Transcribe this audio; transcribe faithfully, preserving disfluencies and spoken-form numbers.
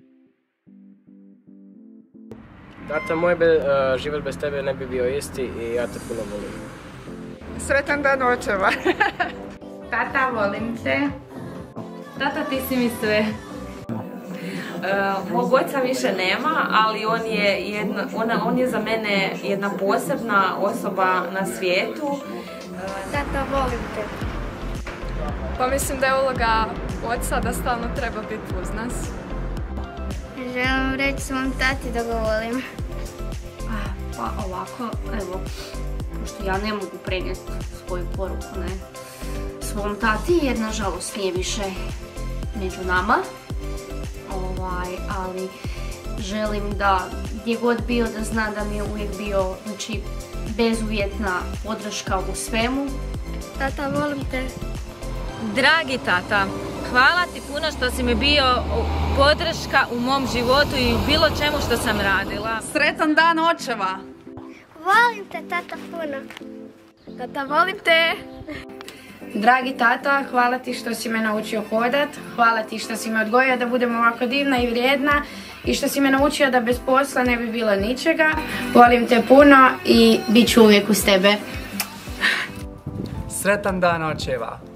Tata moj, be, uh, život bez tebe ne bi bio isti i ja te puno volim. Sretan dan očeva. Tata, volim te. Tata, ti si mi sve. Uh, mog oca više nema, ali on je, jedna, ona, on je za mene jedna posebna osoba na svijetu. Uh, Tata, volim te. Pa mislim da je uloga oca da stalno treba biti uz nas. Želim reći svom tati da ga volim. Pa ovako, evo, pošto ja ne mogu prenijeti svoju poruku, ne, svom tati, jer nažalost nije više među nama. Ovaj, ali želim da gdje god bio da zna da mi je uvijek bio, znači, bezuvjetna podrška u svemu. Tata, volim te. Dragi tata, hvala ti puno što si mi bio podrška u mom životu i u bilo čemu što sam radila. Sretan dan očeva. Volim te, tata, puno. Tata, volim te. Dragi tata, hvala ti što si me naučio hodat, hvala ti što si me odgojio da budem ovako divna i vrijedna i što si me naučio da bez posla ne bi bilo ničega. Volim te puno i bit ću uvijek uz tebe. Sretan dan očeva.